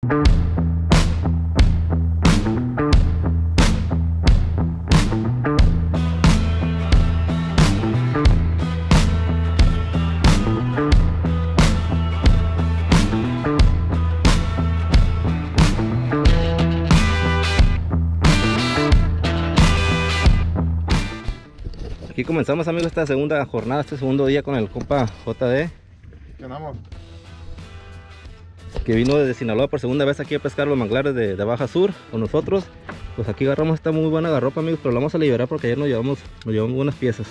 Aquí comenzamos, amigos, esta segunda jornada, este segundo día con el compa JD. ¿Qué andamos? Que vino desde Sinaloa por segunda vez aquí a pescar los manglares de Baja Sur con nosotros. Pues aquí agarramos esta muy buena garropa, amigos, pero la vamos a liberar porque ayer nos llevamos buenas piezas.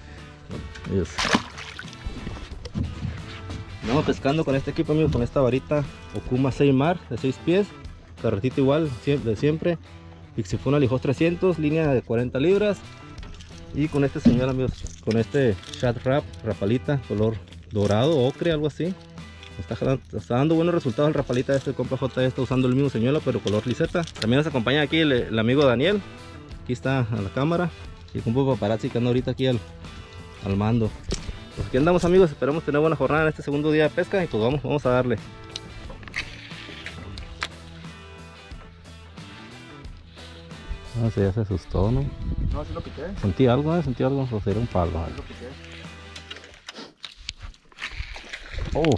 Vamos pescando con este equipo, amigos, con esta varita Okuma Seimar de 6 pies, carretita igual de siempre, Pixifuna Lijos 300, línea de 40 libras. Y con este señor, amigos, con este Shad Rap, rapalita, color dorado, ocre, algo así. Está dando buenos resultados el rapalita. Este compa J está usando el mismo señuelo, pero color liseta. También nos acompaña aquí el amigo Daniel. Aquí está a la cámara. Y el compa paparazzi que anda ahorita aquí al mando. Pues aquí andamos, amigos, esperamos tener buena jornada en este segundo día de pesca. Y pues vamos a darle. No sé, ya se asustó, ¿no? No, sí lo piqué. Sentí algo, o sería un palo. Sí lo piqué. Oh.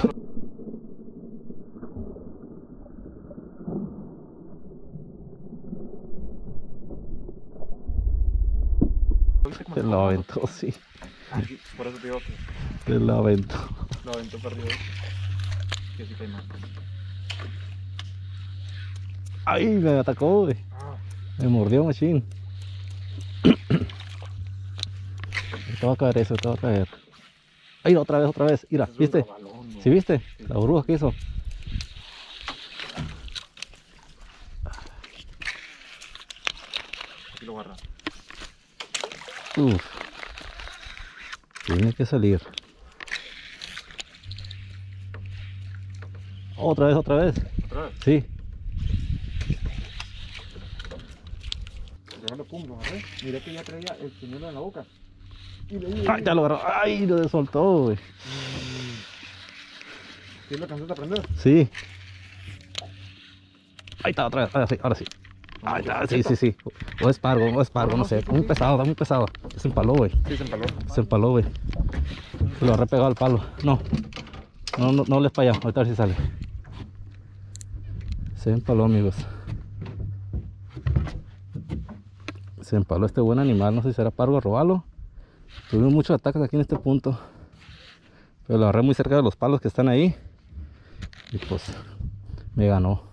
Se lo aventó, sí. Por eso te digo que Se lo aventó. lo aventó perdido. Que sí cae mal. Ay, me atacó, güey. Me mordió, machín. Te va a caer eso, te va a caer. Ay, otra vez. Mira, ¿viste? Balón, ¿no? ¿Sí viste? La burbuja que hizo. Aquí lo agarra. Uf. Tiene que salir. Otra vez. ¿Otra vez? Sí. Déjalo, pum, lo agarré. Miré que ya traía el señuelo en la boca. Y le Ay, ya lo agarró. Ay, lo soltó, güey. ¿Sí lo alcanzaste a prender? Sí. Ahí está, otra vez. Ahora sí. Ahí está, sí. O es pargo, no sé. Está muy pesado. Se empaló, güey. Sí, se empaló. Se empaló, güey. Se lo agarré pegado al palo. No les para allá. Ahorita a ver si sale. Se empaló, amigos. Se empaló este buen animal. No sé si será pargo o robalo. Tuvimos muchos ataques aquí en este punto. Pero lo agarré muy cerca de los palos que están ahí. Y pues me ganó.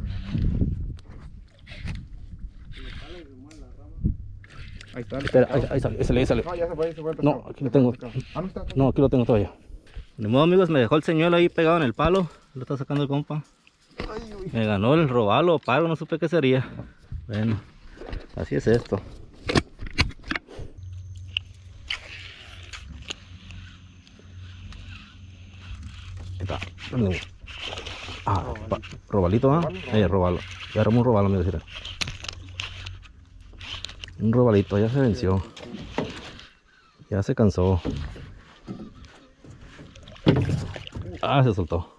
Ahí está. Espera, ahí sale. No, ya se fue el pescado. No, aquí lo tengo. Ah, no está. No, aquí lo tengo todavía. De modo, amigos, me dejó el señuelo ahí pegado en el palo. Lo está sacando el compa. Me ganó el robalo o pargo, no supe qué sería. Bueno, así es esto. Ahí está. Robalito, ¿ah? Robalo. Ya agarramos un robalo, amigos. Un robalito, ya se venció. Ya se cansó. Se soltó.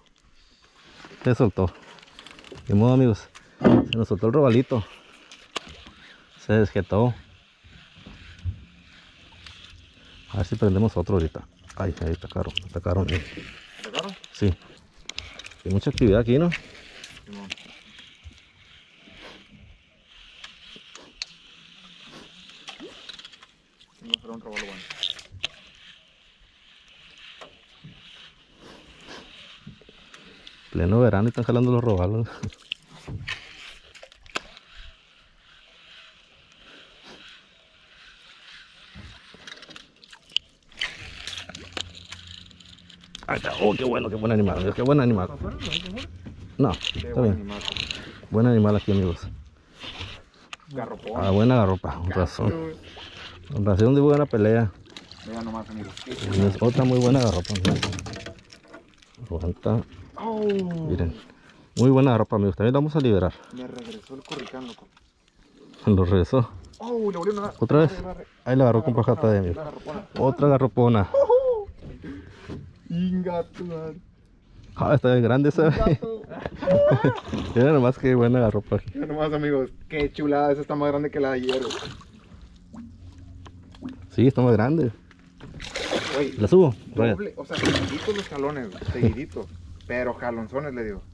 De modo, amigos, se nos soltó el robalito. Se desjetó. A ver si prendemos otro ahorita. Ay, ahí atacaron. ¿Atacaron? Sí. Hay mucha actividad aquí, ¿no? No será un robalo bueno. Pleno verano y están jalando los robalos. Ahí está. Oh, qué buen animal, amigos, qué buen animal. No, está bien. Buen animal aquí, amigos. Garropón. Buena garropa, con razón. Con razón de buena pelea. Vean nomás, amigos. Y es otra muy buena garropa, amigos. Aguanta. Miren. Muy buena garropa, amigos. También la vamos a liberar. Me regresó el curricán, loco. Lo regresó. Le volvió a dar. ¿Otra vez? Ahí la agarró con pajata de amigos. Otra garropona. Inga tu madre. Ah, está bien grande esa. Mira nomás que buena la ropa. Mira nomás, amigos, qué chulada, esa está más grande que la de ayer. Sí, está más grande. Oye, ¿La subo? Ryan. doble, o sea, seguiditos los jalones, seguiditos. Pero jalonzones le digo.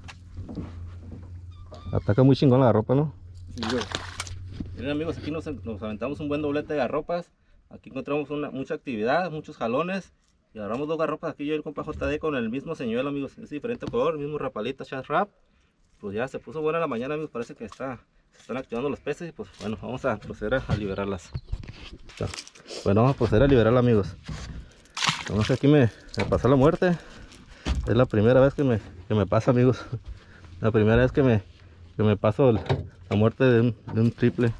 Ataca muy chingón la ropa, ¿no? Sí, güey. Miren amigos, aquí nos aventamos un buen doblete de garropas. Aquí encontramos mucha actividad, muchos jalones. Y agarramos 2 garropas aquí yo y el compa JD con el mismo señuelo, amigos. Es diferente color, el mismo rapalita, chat rap. Pues ya se puso buena la mañana, amigos. Parece que se están activando los peces. Y pues bueno, vamos a proceder a liberarlas. Bueno, vamos a proceder a liberarlas, amigos. Vamos, aquí me pasó la muerte. Es la primera vez que me pasa, amigos. La primera vez que me paso la muerte de un triple.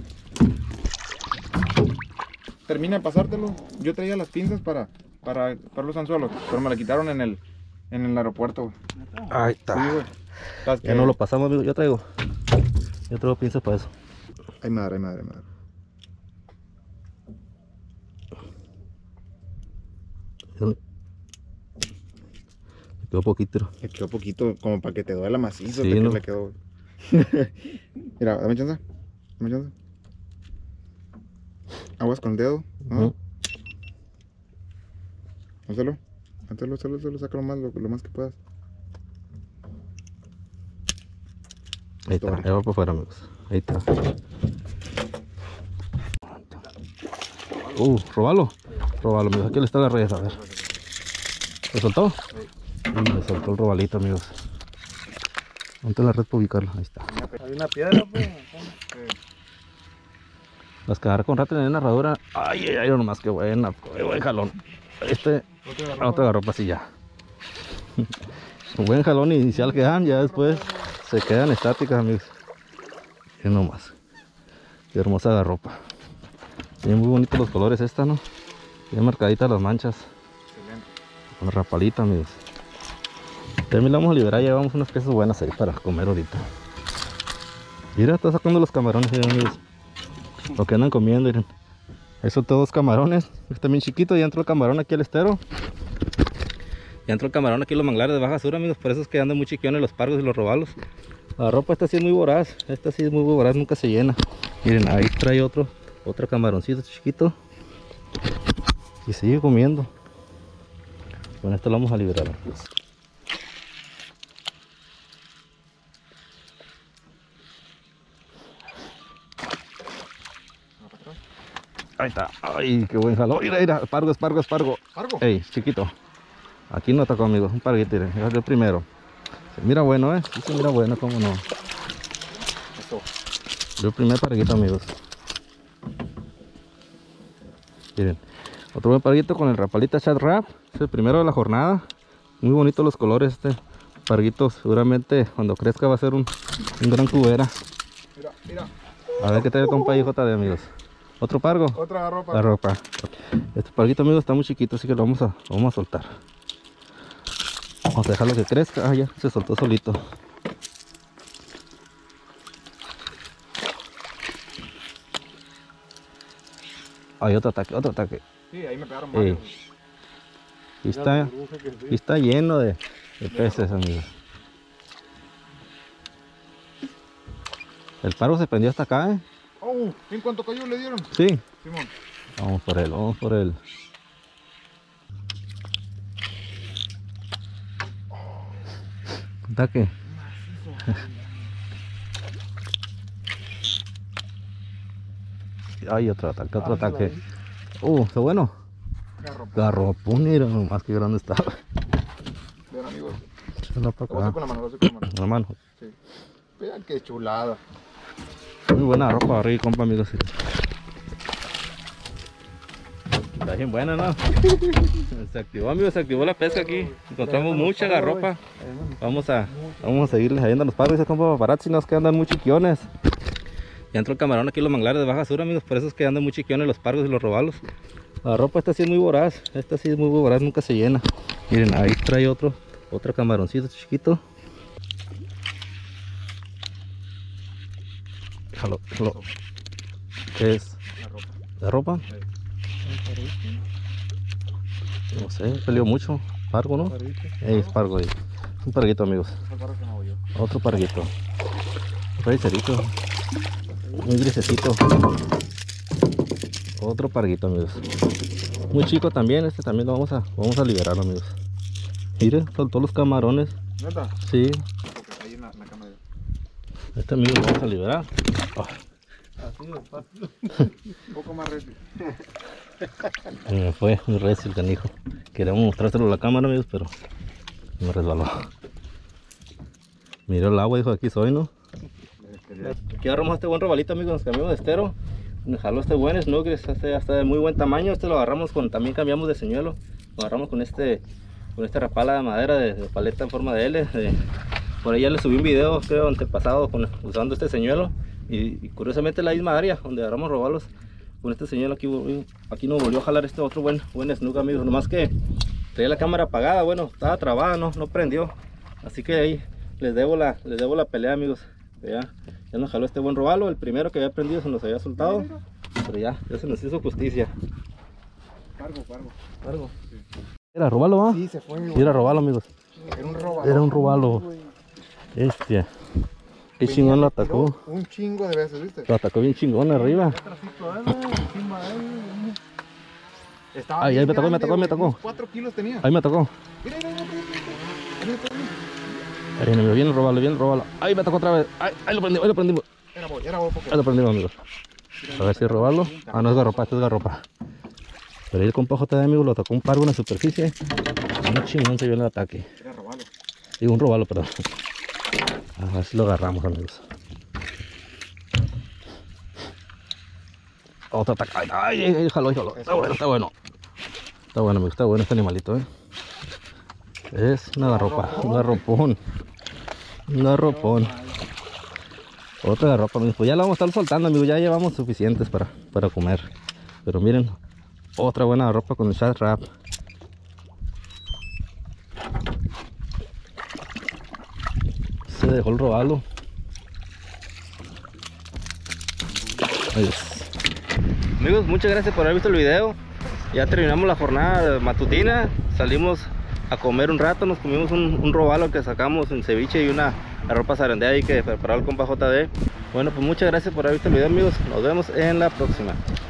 Termina de pasártelo. Yo traía las pinzas para los anzuelos, pero me la quitaron en el aeropuerto, güey. Ahí está. Sí, güey. ¿Sabes Ya qué? no lo pasamos, amigo. Yo traigo pinzas para eso. Ay, madre. Me quedó poquito. Me quedó poquito, como para que te duela macizo. Sí, ¿no? Le quedó. Mira, dame chance. Aguas con el dedo. ¿No? Hazlo, sácalo más, lo más que puedas. Ahí está, ahí va para afuera, amigos. Ahí está. Róbalo, amigos. Aquí le está la red, a ver. ¿Le soltó? Le soltó el robalito, amigos. Ponte la red para ubicarlo. Ahí está. Hay una piedra, pues. Las que agarré con rato en la narradura. Ay, nomás que buena. Qué buen jalón. Otra garropa así ya. Un buen jalón inicial que dan, ya después se quedan estáticas, amigos. Y nomás. Qué hermosa garropa. Tienen muy bonitos los colores esta, ¿no? Bien marcaditas las manchas. Excelente. Con rapalita, amigos. También la vamos a liberar, llevamos unas piezas buenas ahí para comer ahorita. Mira, está sacando los camarones, amigos. Lo que andan comiendo, miren. Eso todos camarones. Está bien chiquito, ya entró el camarón aquí al estero. Ya entró el camarón aquí en los manglares de baja sur, amigos. Por eso es que andan muy chiquiones los pargos y los robalos. La ropa esta sí es muy voraz. Esta sí es muy voraz, nunca se llena. Miren, ahí trae otro camaroncito chiquito. Y sigue comiendo. Con esto lo vamos a liberar, amigos. Ahí está. Ay, qué buen jalón. Mira, pargo. ¿Pargo? Ey, chiquito. Aquí no atacó, amigos. Un parguito, miren. Es el primero. Se mira bueno, Sí, se mira bueno, cómo no. Eso. El primer parguito, amigos. Miren. Otro buen parguito con el rapalita chat rap. Es el primero de la jornada. Muy bonitos los colores. Este parguito seguramente cuando crezca va a ser un gran cubera. Mira. A ver qué trae el compa ahí, JD, amigos. ¿Otro pargo? Otra garropa. La ropa. Este parguito, amigos, está muy chiquito, así que lo vamos a soltar. Vamos a dejarlo que crezca. Ah, ya se soltó solito. Hay otro ataque. Sí, ahí me pegaron varios. Y está lleno de peces, amigos. El pargo se prendió hasta acá, Oh, ¿en cuánto cayó le dieron? Sí. Simón. Vamos por él. Ataque. Ay, otro ataque. Está bueno. Garropón, mira nomás que grande estaba. Vean, amigos. Échala para Lo hace acá. con la mano, lo hace con la mano. La mano. Sí. Vean qué chulada. Muy buena ropa arriba, compa, amigos. Está bien buena, ¿no? Se activó, amigos, se activó la pesca aquí. Encontramos mucha garropa. Vamos a seguirles ahí los pargos, compa paparazzi, nos que andan muy chiquiones. Ya entró el camarón aquí en los manglares de baja sur, amigos. Por eso es que andan muy chiquiones los pargos y los robalos. La ropa esta sí es muy voraz. Esta sí es muy voraz, nunca se llena. Miren, ahí trae otro camaroncito chiquito. Déjalo. ¿Qué es? ¿La ropa? No sé, peleó mucho. Pargo, ¿no? Es pargo ahí. Un parguito, amigos. El pargo que me voy yo. Otro parguito. Un cerito. Muy grisecito. Otro parguito, amigos. Muy chico también. Este también lo vamos a liberar, amigos. Miren, soltó los camarones. ¿Neta? Sí. Porque ahí en la cámara. Este, amigo, lo vamos a liberar. Oh. Así de fácil. Un poco más recio. Me fue muy recio el canijo. Queríamos mostrárselo a la cámara, amigos, pero me resbaló. Miró el agua, dijo, aquí soy, ¿no? Aquí agarramos este buen robalito, amigos, nos cambiamos de estero. Nos jaló este buen snookers, este ya está de muy buen tamaño. Este lo agarramos con, también cambiamos de señuelo. Lo agarramos con esta rapala de madera de paleta en forma de L. Por ahí ya le subí un video, creo, antepasado, usando este señuelo. Y curiosamente la misma área donde agarramos robalos. Con este señuelo aquí nos volvió a jalar este otro buen snook, amigos. Nomás que traía la cámara apagada, bueno, estaba trabada, no prendió. Así que ahí les debo la pelea, amigos. Ya nos jaló este buen robalo. El primero que había prendido se nos había soltado, pero ya se nos hizo justicia. Cargo. Sí. ¿Era robalo, va? Sí, se fue. Sí, era robalo, amigos. Era un robalo. Qué chingón lo atacó. Un chingo de veces, ¿viste? Lo atacó bien chingón arriba. Ahí me tocó. 4 kilos tenía. Ahí me tocó. Mira. Ahí viene el robalo. Ahí me tocó otra vez. Ahí lo prendimos. Era vos, porque... Ahí lo prendimos, amigos. A ver si es robalo. Ah, no es garropa, esto es garropa. Pero ahí el compa JD, amigos, lo atacó un pargo en la superficie. Un chingón se vio en el ataque. Era robalo. Digo, un robalo, perdón. A ver si lo agarramos, amigos. Otro ataque. Ay, jaló. Está bueno. Está bueno, amigos, está bueno este animalito, Es una garropa, un garropón. Otra garropa, amigos. Pues ya la vamos a estar soltando, amigos. Ya llevamos suficientes para comer. Pero miren, otra buena garropa con el Shad Rap. Se dejó el robalo. Adiós. Amigos, muchas gracias por haber visto el video. Ya terminamos la jornada matutina. Salimos a comer un rato. Nos comimos un robalo que sacamos en ceviche y una ropa zarandeada ahí que preparó el compa JD. Bueno, pues muchas gracias por haber visto el video, amigos. Nos vemos en la próxima.